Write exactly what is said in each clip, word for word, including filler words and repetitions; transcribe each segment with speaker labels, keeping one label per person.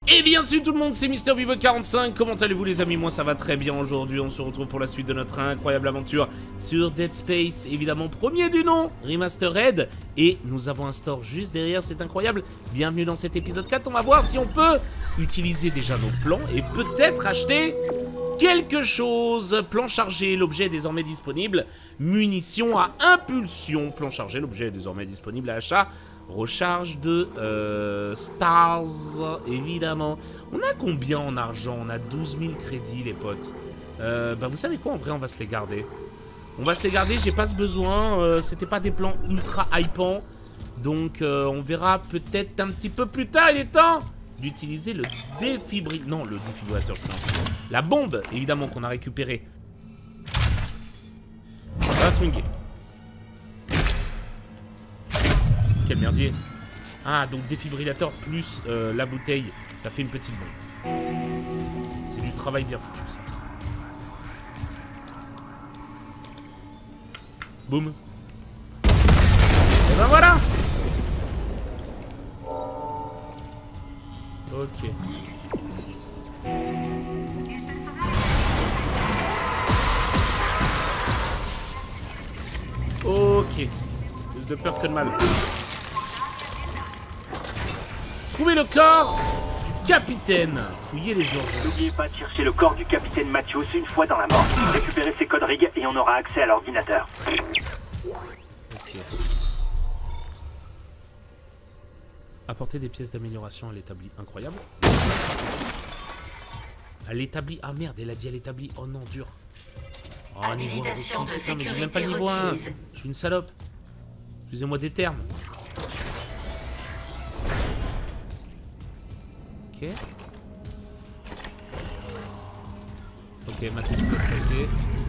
Speaker 1: Et bien sûr tout le monde, c'est Mister Vivo quarante-cinq, comment allez-vous les amis? Moi ça va très bien aujourd'hui, on se retrouve pour la suite de notre incroyable aventure sur Dead Space, évidemment premier du nom, Remastered, et nous avons un store juste derrière, c'est incroyable. Bienvenue dans cet épisode quatre, on va voir si on peut utiliser déjà nos plans et peut-être acheter quelque chose. Plan chargé, l'objet est désormais disponible, munitions à impulsion, plan chargé, l'objet est désormais disponible à achat. Recharge de euh, Stars, évidemment. On a combien en argent? On a douze mille crédits, les potes. Euh, bah, vous savez quoi? En vrai, on va se les garder. On va se les garder, j'ai pas ce besoin. Euh, C'était pas des plans ultra hypants. Donc, euh, on verra peut-être un petit peu plus tard. Il est temps d'utiliser le défibrillateur. Non, le défibrillateur, je suis un... La bombe, évidemment, qu'on a récupérée. On va swinguer. Quel merdier. Ah, donc défibrillateur plus euh, la bouteille, ça fait une petite bombe. C'est du travail bien foutu, ça. Boum. Et ben voilà. Ok. Ok. Plus de peur que de mal. Trouvez le corps du capitaine. Fouillez les urgences.
Speaker 2: N'oubliez pas de chercher le corps du capitaine Matthews une fois dans la mort. Récupérez ses codes rig et on aura accès à l'ordinateur.
Speaker 1: Ok. Apporter des pièces d'amélioration à l'établi. Incroyable. À l'établi. Ah merde, elle a dit à l'établi. Oh non, dur. Oh, niveau un. Putain, mais j'ai même pas le niveau un. Je suis une salope. Excusez-moi des termes. Ok. Ok, maintenant ce qui va se passer.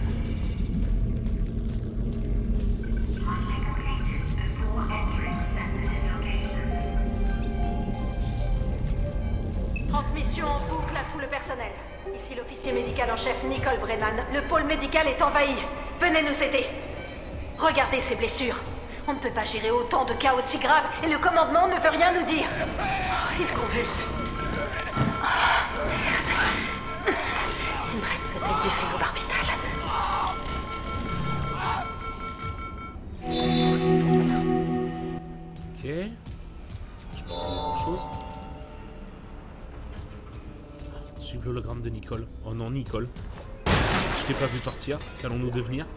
Speaker 3: Transmission en boucle à tout le personnel. Ici l'officier médical en chef Nicole Brennan. Le pôle médical est envahi. Venez nous aider. Regardez ces blessures. On ne peut pas gérer autant de cas aussi graves et le commandement ne veut rien nous dire. Oh, il convulse. Oh, merde. Il me reste peut-être du phénobarbital.
Speaker 1: Ok. Je peux pas grand chose. Suivre l'hologramme de Nicole. Oh non, Nicole. Je t'ai pas vu partir. Qu'allons-nous devenir?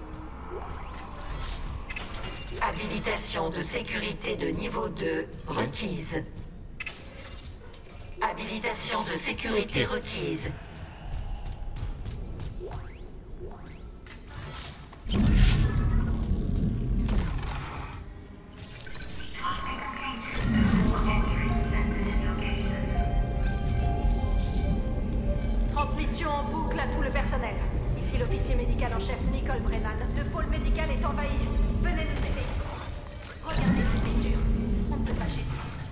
Speaker 4: Habilitation de sécurité de niveau deux requise. Habilitation de sécurité okay. requise.
Speaker 3: Transmission en boucle à tout le personnel. Ici l'officier médical en chef Nicole Brennan. Le pôle médical est envahi. Venez nous aider. Regardez ces blessures. On ne peut pas gérer.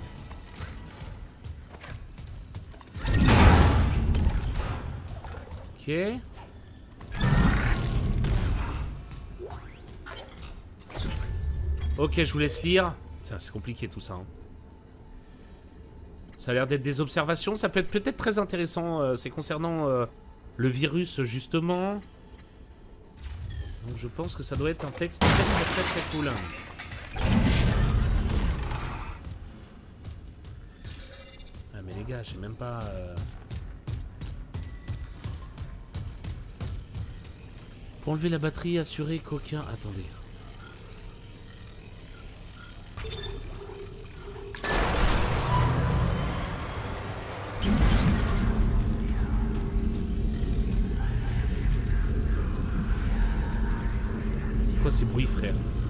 Speaker 1: Ok. Ok, je vous laisse lire. Tiens, c'est compliqué tout ça. Hein. Ça a l'air d'être des observations. Ça peut être peut-être très intéressant. Euh, c'est concernant euh, le virus, justement. Donc je pense que ça doit être un texte très très très très cool. Ah mais les gars, j'ai même pas... Euh... Pour enlever la batterie, assurer qu'aucun... Attendez. C'est quoi ces bruits, frère?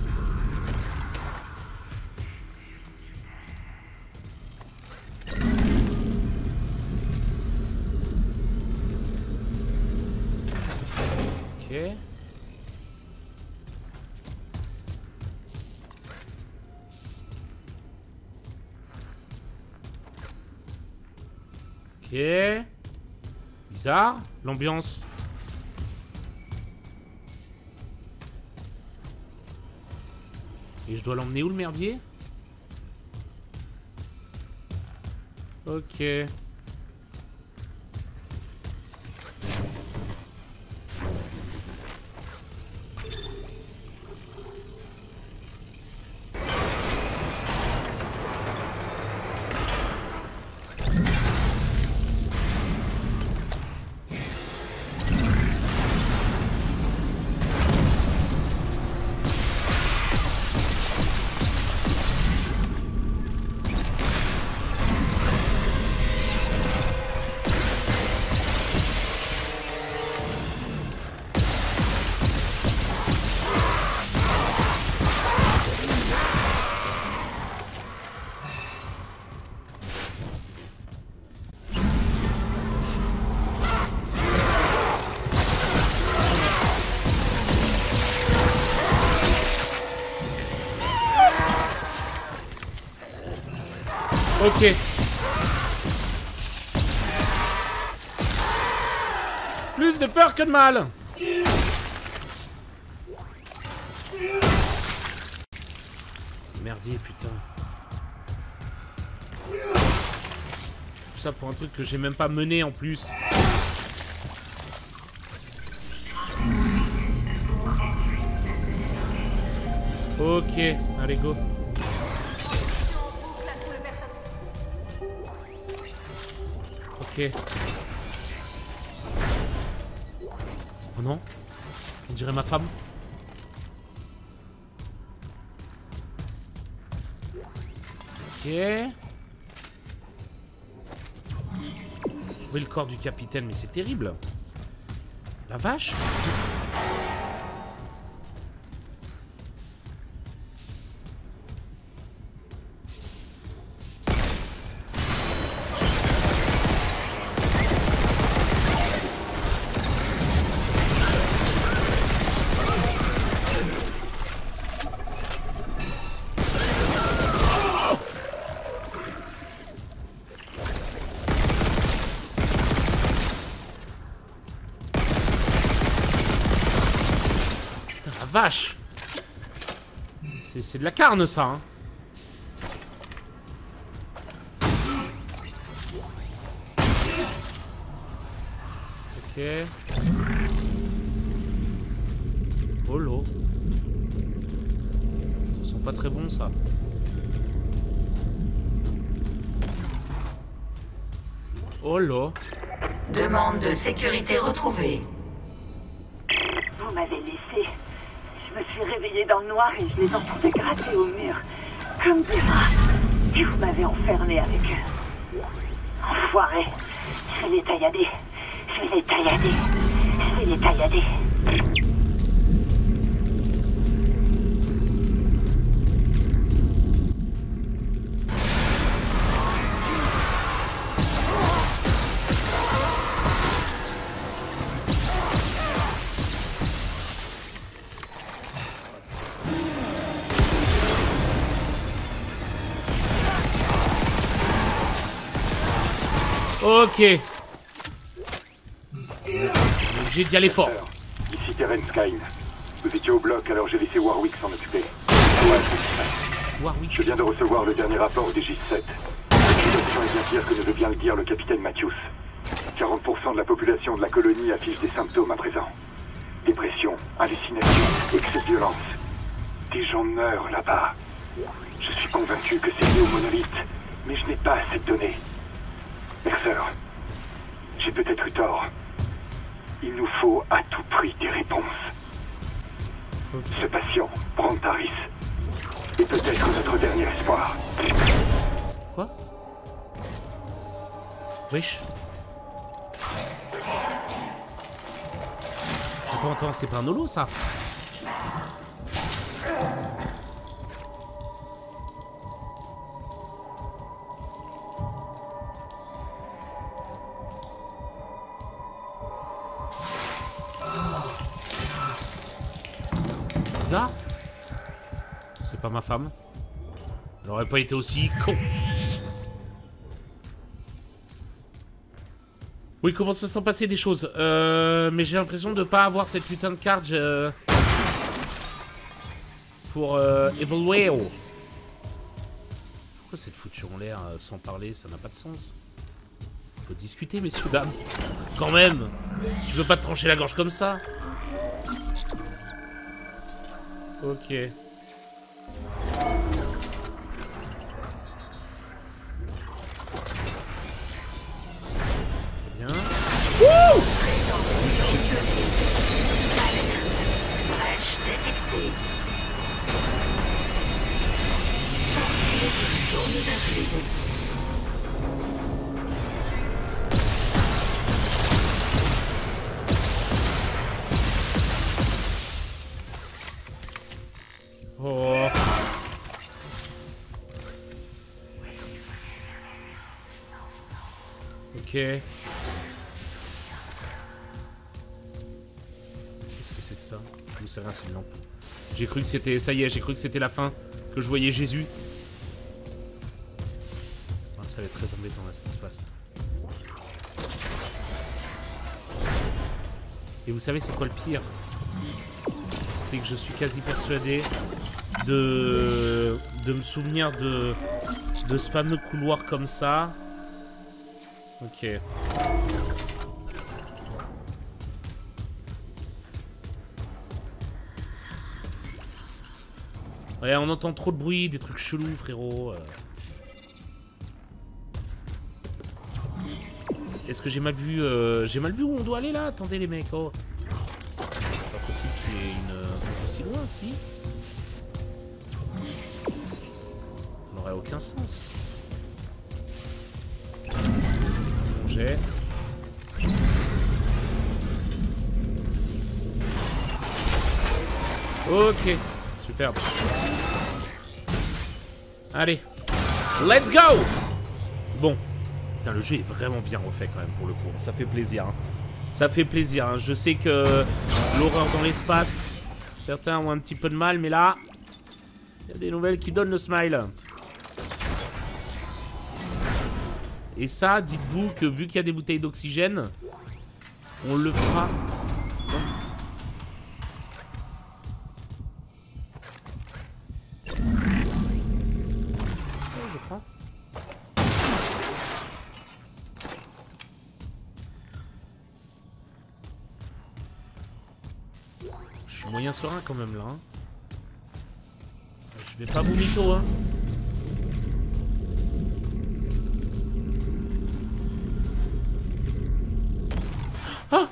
Speaker 1: Ok. Ok. Bizarre. L'ambiance. Et je dois l'emmener où le merdier? Ok. Ok. Plus de peur que de mal. Merdier, putain. Tout ça pour un truc que j'ai même pas mené en plus. Ok, allez go. Ok. Oh non, on dirait ma femme. Ok. Trouver le corps du capitaine, mais c'est terrible. La vache. Vache. C'est de la carne ça hein. Ok. Oh l'eau. Ça sent pas très bon ça. Oh l'eau.
Speaker 4: Demande de sécurité retrouvée.
Speaker 5: Vous m'avez laissé. Je me suis réveillée dans le noir et je les entendais gratter au mur, comme des rats. Et vous m'avez enfermé avec eux. Enfoiré. Je vais les taillader. Je vais les taillader. Je vais les taillader.
Speaker 1: Ok. J'ai d'y aller fort.
Speaker 6: Ici Terence Kyne. Vous étiez au bloc, alors j'ai laissé Warwick s'en occuper.
Speaker 1: Warwick.
Speaker 6: Je viens de recevoir le dernier rapport des J sept. La situation est bien pire que ne veut bien le dire le capitaine Matthews. quarante pour cent de la population de la colonie affiche des symptômes à présent. Dépression, hallucination, excès de violence. Des gens meurent là-bas. Je suis convaincu que c'est lié au monolithe, mais je n'ai pas assez de données. Mercer, j'ai peut-être eu tort. Il nous faut à tout prix des réponses. Okay. Ce patient, Brantaris, est peut-être notre dernier espoir.
Speaker 1: Quoi? Wesh. Attends, attends, c'est pas un holo ça? Bizarre. C'est pas ma femme. Elle aurait pas été aussi con. Oui, comment ça s'en passait des choses. Euh, mais j'ai l'impression de pas avoir cette putain de carte euh, pour euh, évoluer. Pourquoi cette foutue en l'air euh, sans parler? Ça n'a pas de sens. Faut discuter, messieurs, dames. Quand même. Tu veux pas te trancher la gorge comme ça? Ok. Bien. Wouh!
Speaker 4: Brèche détectée. Zone d'influence.
Speaker 1: Oh. Ok. Qu'est-ce que c'est que ça? Je sais rien, c'est une lampe. J'ai cru que c'était... Ça y est, j'ai cru que c'était la fin. Que je voyais Jésus. ça va être très embêtant là ce qui se passe. Et vous savez c'est quoi le pire? C'est que je suis quasi persuadé de, de me souvenir de, de ce fameux couloir comme ça. Ok. Ouais, on entend trop de bruit, des trucs chelous, frérot. Euh... Est-ce que j'ai mal vu euh... J'ai mal vu où on doit aller là? Attendez les mecs, oh. C'est pas possible qu'il y ait une... un peu aussi loin, si. Ça n'aurait aucun sens. C'est bon jet. Ok, superbe. Allez, let's go. Bon. Putain, le jeu est vraiment bien refait quand même pour le coup. Ça fait plaisir. Hein. Ça fait plaisir. Hein. Je sais que l'horreur dans l'espace, certains ont un petit peu de mal, mais là, il y a des nouvelles qui donnent le smile. Et ça, dites-vous que vu qu'il y a des bouteilles d'oxygène, on le fera. Je prends. Je suis moyen serein quand même là. Hein. Je vais pas vous mytho, hein. Ah!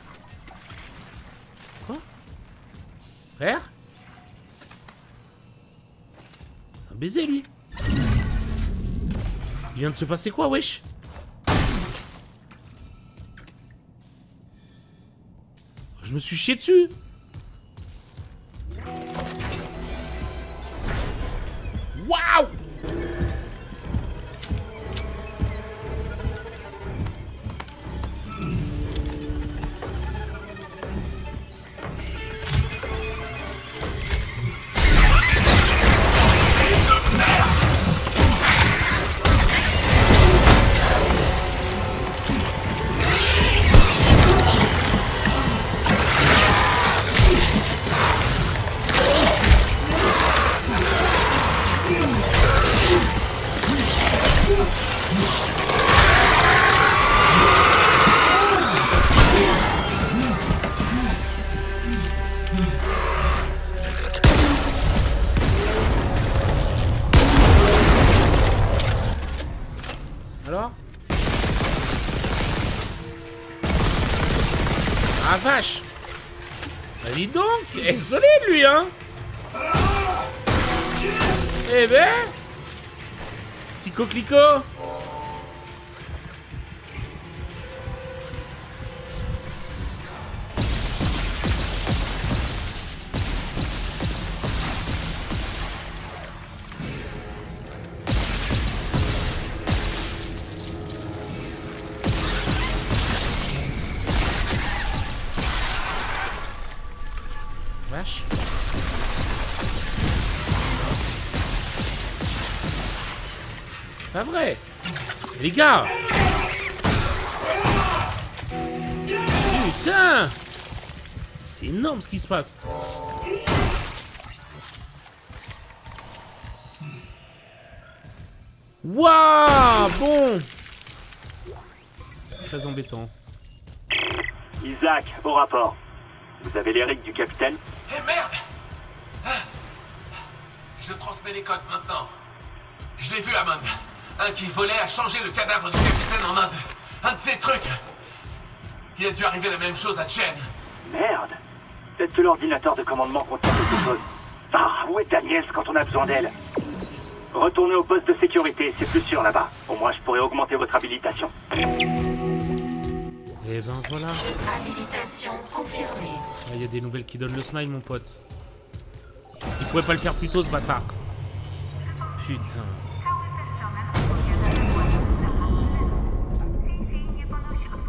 Speaker 1: Quoi? Frère? Un baiser lui. Il vient de se passer quoi, wesh? Je me suis chié dessus. Waouh! Alors? Ah vache! Bah dis donc! Eh, solide lui, hein! Eh ben! Petit coquelicot! Vache. C'est pas vrai. Les gars. Putain. C'est énorme ce qui se passe. Waouh. Bon. Très embêtant.
Speaker 2: Isaac, au rapport. Vous avez l'Eric du capitaine?
Speaker 7: Eh merde! Je transmets les codes maintenant. Je l'ai vu, Hammond. Un qui volait a changé le cadavre du capitaine en un de... un de ces trucs. Il a dû arriver la même chose à Chen.
Speaker 2: Merde. Peut-être que l'ordinateur de commandement contient quelque chose. Ah, où est Daniels quand on a besoin d'elle? Retournez au poste de sécurité, c'est plus sûr là-bas. Au moins, je pourrais augmenter votre habilitation.
Speaker 1: Et ben voilà.
Speaker 4: Habilitation confirmée.
Speaker 1: Il y a des nouvelles qui donnent le smile, mon pote. Il pouvait pas le faire plus tôt, ce bâtard. Putain.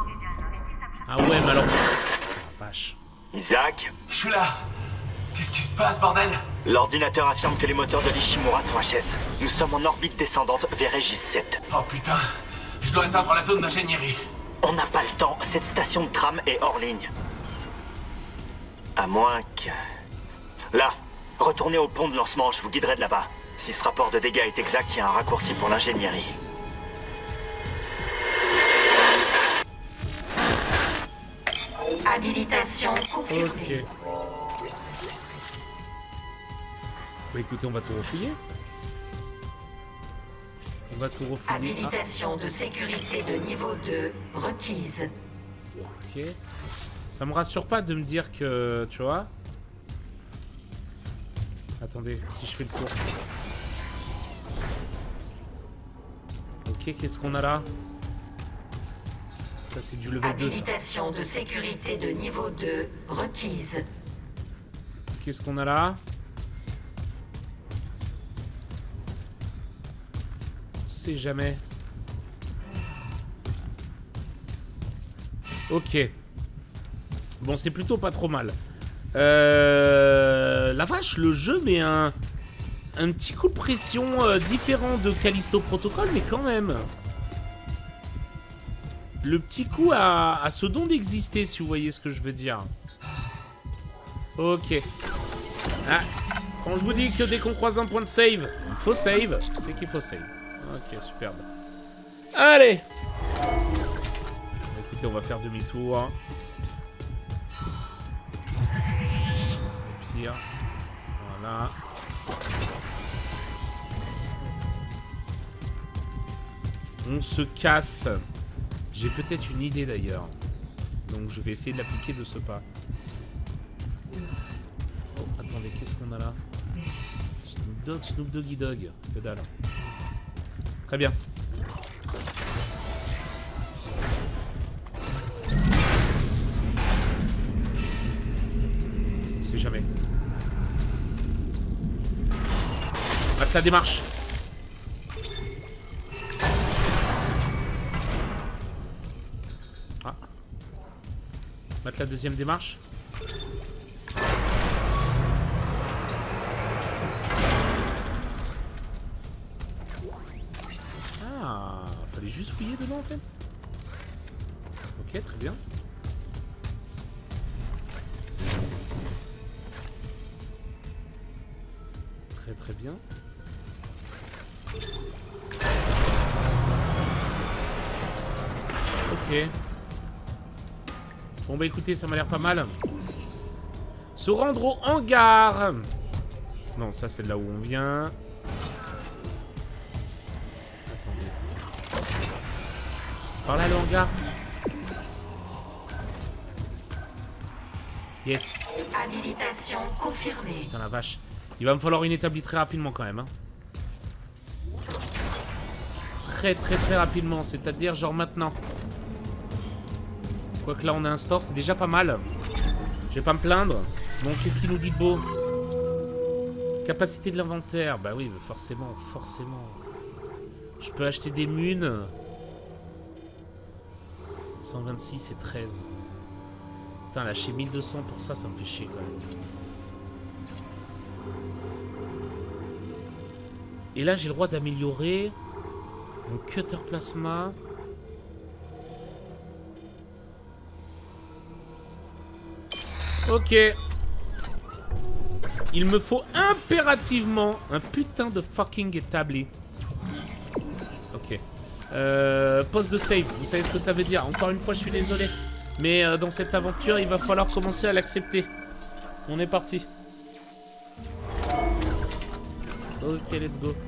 Speaker 1: Ah ouais, mais alors... Vache.
Speaker 2: Isaac?
Speaker 7: Je suis là. Qu'est-ce qui se passe, bordel?
Speaker 8: L'ordinateur affirme que les moteurs de l'Ishimura sont H S. Nous sommes en orbite descendante vers Régis sept.
Speaker 7: Oh putain, je dois atteindre la zone d'ingénierie.
Speaker 8: On n'a pas le temps, cette station de tram est hors ligne. À moins que... Là, retournez au pont de lancement, je vous guiderai de là-bas. Si ce rapport de dégâts est exact, il y a un raccourci pour l'ingénierie.
Speaker 4: Habilitation confirmée.
Speaker 1: Ok. Bah écoutez, on va tout refouiller. On va tout refouiller.
Speaker 4: Habilitation de sécurité de niveau deux requise.
Speaker 1: Ok. Ça me rassure pas de me dire que... Tu vois. Attendez, si je fais le tour. Ok, qu'est-ce qu'on a là? Ça c'est du level deux ça.
Speaker 4: Habilitation de sécurité de niveau deux requise.
Speaker 1: Qu'est-ce qu'on a là? On sait jamais. Ok. Bon, c'est plutôt pas trop mal. Euh... La vache, le jeu met un... Un petit coup de pression euh, différent de Callisto Protocol, mais quand même. Le petit coup a, a ce don d'exister, si vous voyez ce que je veux dire. Ok. Ah, quand je vous dis que dès qu'on croise un point de save, il faut save, c'est qu'il faut save. Ok, superbe. Allez. Écoutez, on va faire demi-tour. Au pire. Voilà. On se casse. J'ai peut-être une idée d'ailleurs. Donc je vais essayer de l'appliquer de ce pas. Oh, attendez, qu'est-ce qu'on a là? Snoop Dogg, Snoop Doggy Dogg. Que dalle. Très bien. On sait jamais. Rate la démarche. Ah. Mettre la deuxième démarche. Ah, fallait juste fouiller dedans en fait. Ok, très bien. Très très bien. Ok. Bon bah écoutez, ça m'a l'air pas mal. Se rendre au hangar. Non, ça c'est de là où on vient. Attendez. Par là le hangar. Yes.
Speaker 4: Habilitation confirmée.
Speaker 1: Putain la vache. Il va me falloir une établie très rapidement quand même. Hein. Très très très rapidement, c'est-à-dire genre maintenant. Quoique là on a un store, c'est déjà pas mal. Je vais pas me plaindre. Bon, qu'est-ce qu'il nous dit de beau? Capacité de l'inventaire. Bah oui, forcément, forcément. Je peux acheter des munes. cent vingt-six et treize. Putain, lâcher mille deux cents pour ça, ça me fait chier quand même. Et là, j'ai le droit d'améliorer mon cutter plasma. Ok. Il me faut impérativement un putain de fucking établi. Ok. Euh, poste de save, vous savez ce que ça veut dire. Encore une fois, je suis désolé. Mais euh, dans cette aventure, il va falloir commencer à l'accepter. On est parti. Ok, let's go.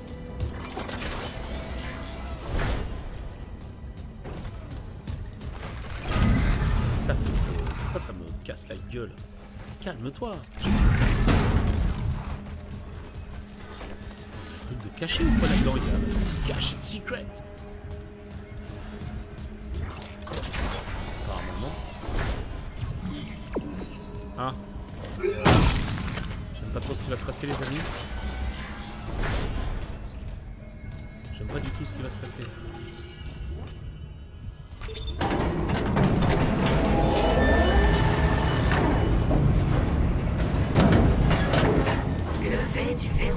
Speaker 1: Ça fait... Pourquoi ça me casse la gueule? Calme-toi. Truc de caché ou quoi là-dedans? Il y a cache it secret. Apparemment non. Ah. J'aime pas trop ce qui va se passer les amis. J'aime pas du tout ce qui va se passer.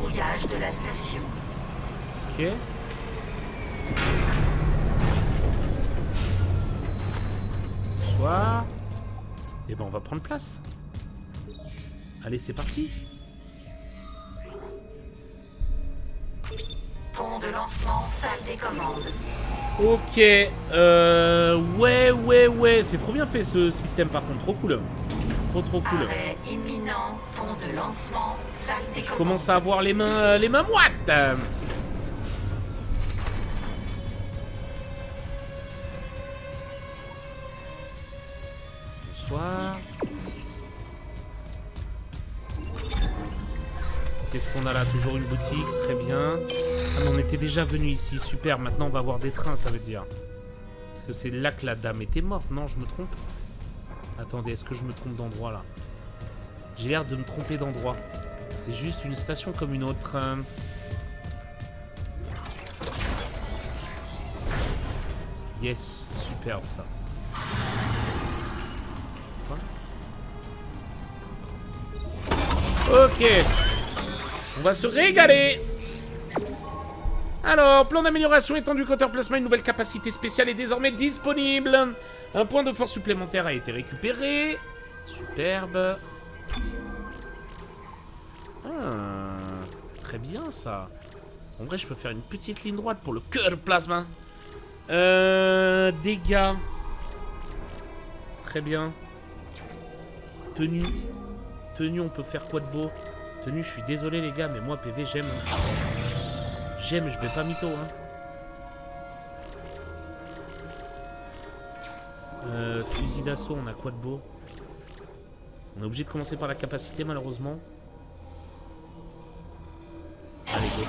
Speaker 4: verrouillage de la station.
Speaker 1: Ok. Bonsoir. Et ben on va prendre place. Allez, c'est parti.
Speaker 4: Pont de lancement, salle des commandes.
Speaker 1: Ok. Euh... Ouais, ouais, ouais. C'est trop bien fait ce système par contre. Trop cool. Trop, trop cool.
Speaker 4: Arrêt imminent, pont de lancement, salle des
Speaker 1: Je
Speaker 4: commandes.
Speaker 1: commence à avoir les mains, euh, les mains moites. Bonsoir. Qu'est-ce qu'on a là? Toujours une boutique, très bien. Ah mais on était déjà venu ici, super. Maintenant on va avoir des trains, ça veut dire. Est-ce que c'est là que la dame était morte? Non, je me trompe. Attendez, est-ce que je me trompe d'endroit là? J'ai l'air de me tromper d'endroit. C'est juste une station comme une autre. Yes, superbe ça. Quoi? Ok. On va se régaler. Alors, plan d'amélioration étendu cutter plasma, une nouvelle capacité spéciale est désormais disponible. Un point de force supplémentaire a été récupéré. Superbe. Ah, très bien ça. En vrai, je peux faire une petite ligne droite pour le cutter plasma. Euh, dégâts. Très bien. Tenue. Tenue, on peut faire quoi de beau? Tenue, je suis désolé les gars, mais moi P V j'aime. Hein. J'aime, je vais pas mytho. Hein. Euh, fusil d'assaut, on a quoi de beau? On est obligé de commencer par la capacité malheureusement. Allez go.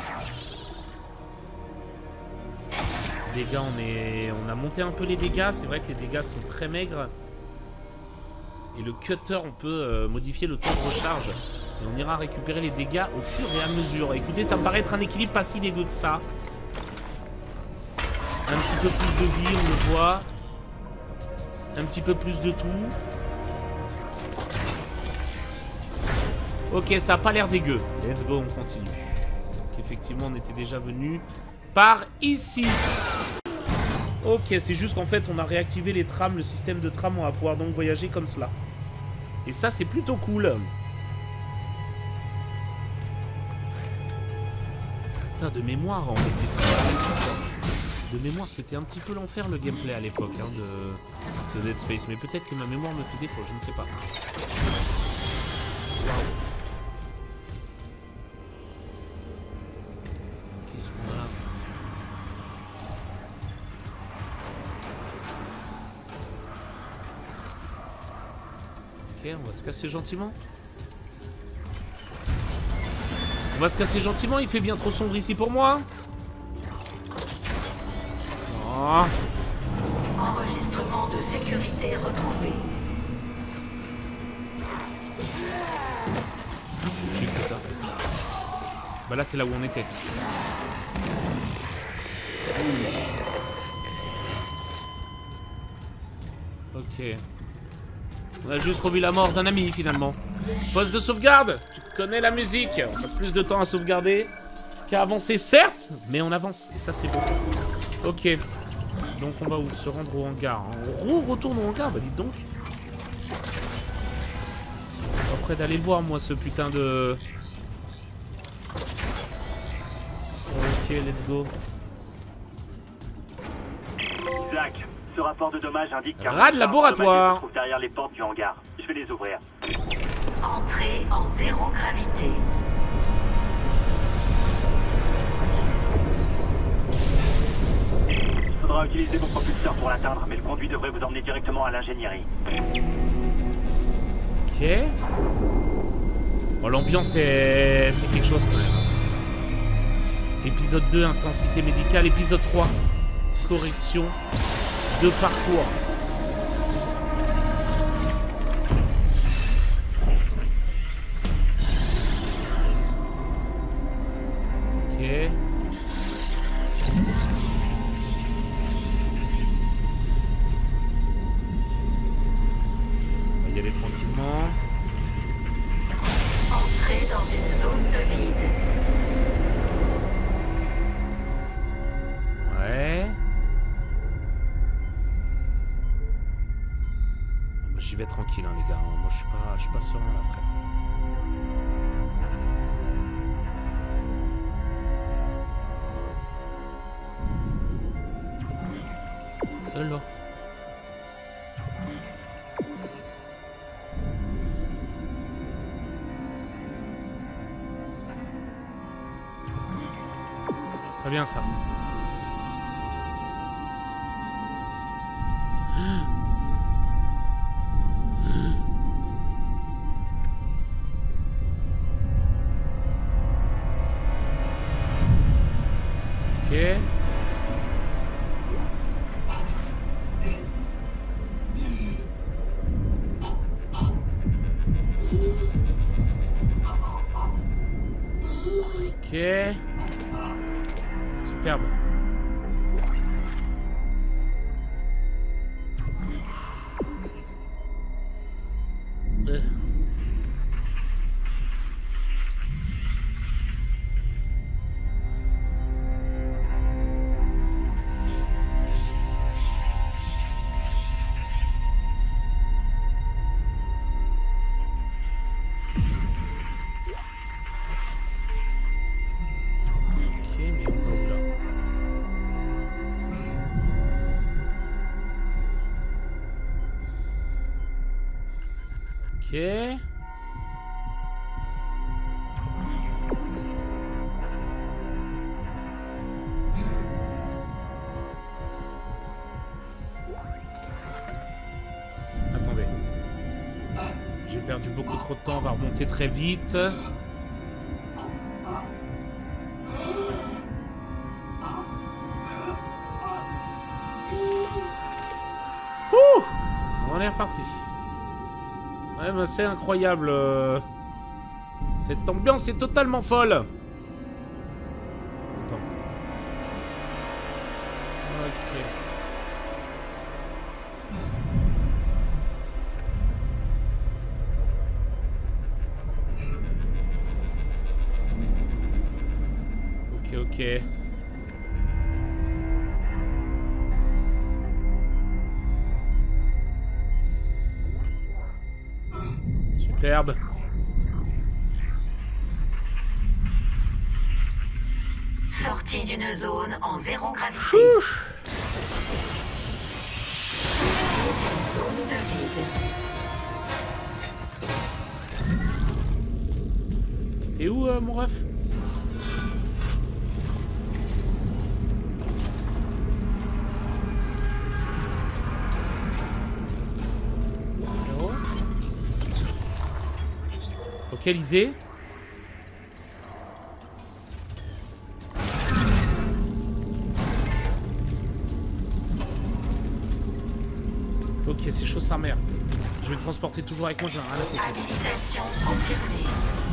Speaker 1: Dégâts, on est, on a monté un peu les dégâts. C'est vrai que les dégâts sont très maigres. Et le cutter, on peut euh, modifier le temps de recharge. Et on ira récupérer les dégâts au fur et à mesure. Écoutez, ça me paraît être un équilibre pas si dégueu que ça. Un petit peu plus de vie, on le voit. Un petit peu plus de tout. Ok, ça a pas l'air dégueu. Let's go, on continue. Donc effectivement, on était déjà venu par ici. Ok, c'est juste qu'en fait, on a réactivé les trams, le système de tram. On va pouvoir donc voyager comme cela. Et ça, c'est plutôt cool. Putain, de mémoire, on était... De mémoire, c'était un petit peu l'enfer, le gameplay à l'époque hein, de... de Dead Space. Mais peut-être que ma mémoire me fait défaut, je ne sais pas. Wow. Qu'est-ce qu'on a là? Ok, on va se casser gentiment. On va se casser gentiment, il fait bien trop sombre ici pour moi. Oh.
Speaker 4: Enregistrement de sécurité retrouvé.
Speaker 1: Bah là c'est là où on était. Ok. On a juste revu la mort d'un ami finalement. Poste de sauvegarde. Tu connais la musique. On passe plus de temps à sauvegarder qu'à avancer certes, mais on avance et ça c'est beau. Ok. Donc on va où? Se rendre au hangar. On retourne au hangar, bah dites donc. Pas prêt d'aller le voir moi ce putain de... Ok, let's go.
Speaker 2: Zach, ce rapport de dommage indique qu'un
Speaker 1: Rad laboratoire
Speaker 2: se trouve derrière les portes du hangar. Je vais les ouvrir.
Speaker 4: Entrée en zéro gravité.
Speaker 2: Il faudra utiliser vos propulseurs pour l'atteindre, mais le conduit devrait vous emmener directement à l'ingénierie.
Speaker 1: Ok. Bon, l'ambiance est... c'est quelque chose quand même. Épisode deux, intensité médicale. Épisode trois, correction de parcours. Ok. On va y aller tranquillement.
Speaker 4: Entrée dans une zone de vide.
Speaker 1: tranquille, hein, les gars. Moi, je suis pas, je suis pas serein, là, frère. Hello. Très bien ça. Ok. Ok. Superbe. Euh. Ok. Attendez. J'ai perdu beaucoup trop de temps, on va remonter très vite. Ouh, on est reparti. Ouais, bah c'est incroyable. Euh... Cette ambiance est totalement folle. Attends. Ok. Ok, ok. Superbe.
Speaker 4: Sortie d'une zone en zéro gravité.
Speaker 1: Chouch.
Speaker 4: Zone de vide.
Speaker 1: Et où, euh, mon ref? Localisé. Ok, c'est chaud sa mère. Je vais le transporter toujours avec moi, j'ai rien à foutre.
Speaker 4: Habilitation confirmée.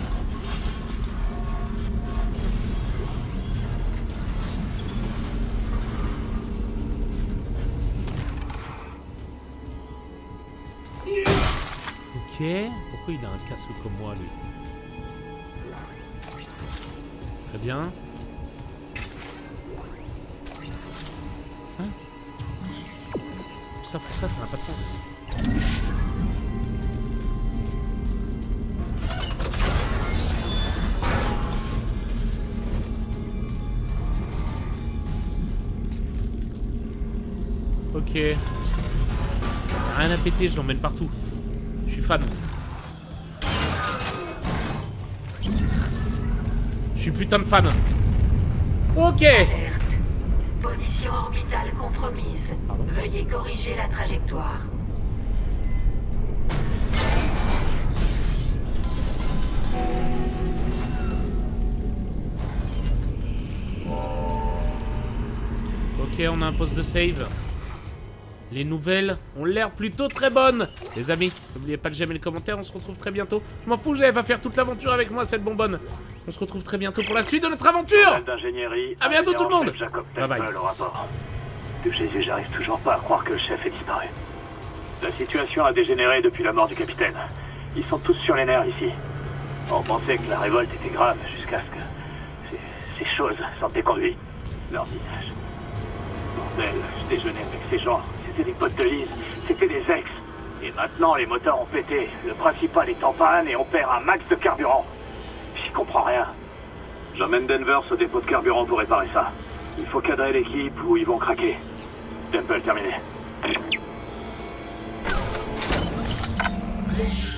Speaker 1: Ok. Pourquoi il a un casque comme moi, lui? Très bien. Hein? Tout ça pour ça, ça n'a pas de sens. Ok. Rien à péter, je l'emmène partout. Je suis fan. Je suis putain de fan. Ok.
Speaker 4: Alerte. Position orbitale compromise.
Speaker 1: Pardon.
Speaker 4: Veuillez corriger la trajectoire.
Speaker 1: Ok, on a un poste de save. Les nouvelles ont l'air plutôt très bonnes. Les amis, n'oubliez pas de j'aimer le commentaire, on se retrouve très bientôt. Je m'en fous, elle va faire toute l'aventure avec moi, cette bonbonne. On se retrouve très bientôt pour la suite de notre aventure.
Speaker 2: D'ingénierie.
Speaker 1: À bientôt tout le monde.
Speaker 2: Jacob
Speaker 1: Bye bye.
Speaker 2: Temple au rapport. De Jésus, j'arrive toujours pas à croire que le chef ait disparu. La situation a dégénéré depuis la mort du capitaine. Ils sont tous sur les nerfs ici. On pensait que la révolte était grave jusqu'à ce que ces, ces choses s'en déconduisent. Leur visage. Bordel, je déjeunais avec ces gens. C'était des potes de Lise. C'était des ex. Et maintenant, les moteurs ont pété. Le principal est en panne et on perd un max de carburant. J'y comprends rien. J'emmène Denver au dépôt de carburant pour réparer ça. Il faut cadrer l'équipe ou ils vont craquer. Temple terminé.